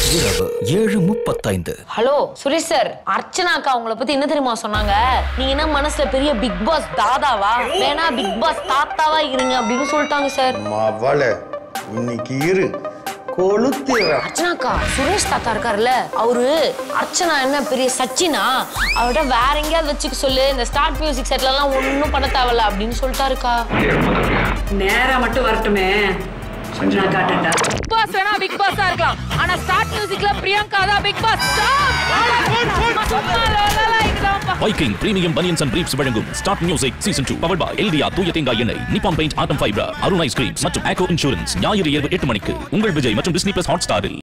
இரவு 7:35. Hello Suresh sir, Archana அக்கா உங்களை பத்தி என்ன தெரியுமா சொன்னாங்க? நீங்க என்ன மனசுல பெரிய பிக் பாஸ் தாதாவா, வேணா பிக் பாஸ் தாத்தாவா இருங்க அப்படின்னு சொல்லிட்டாங்க சார். மவளே, இன்னைக்கு இரு அர்ச்சனா அக்கா, சுரேஷ் தாத்தா இருக்காருல்ல, அவரு அர்ச்சனா என்ன பெரிய சச்சினா, அவர்கிட்ட வேற எங்கேயாவது வச்சுக்க சொல்லு, இந்த ஸ்டார்ட் மியூசிக் செட்ல எல்லாம் ஒன்னும் பண்ண தேவையில்ல அப்படின்னு சொல்லிட்டாருக்கா. நேரா மட்டும் வரட்டுமே, நான் காட்டேன்டா. பிக் பாஸ் வேணா பிக் பாஸா இருக்கலாம், ஆனா ஸ்டார்ட் மியூசிக்ல பிரியங்கா தான் Bigg Boss. Viking premium banians and briefs வழங்கும் Start Music season 2 powered by Eldia தூய தேங்காய் எண்ணெய், Nippon paint, Atom fibre, Arun ice creams மற்றும் ஆக்கோ இன்சூரன்ஸ். ஞாயிறு இரவு 8 மணிக்கு உங்கள் விஜய் மற்றும் டிஸ்னி பிளஸ் ஹாட் ஸ்டாரில்.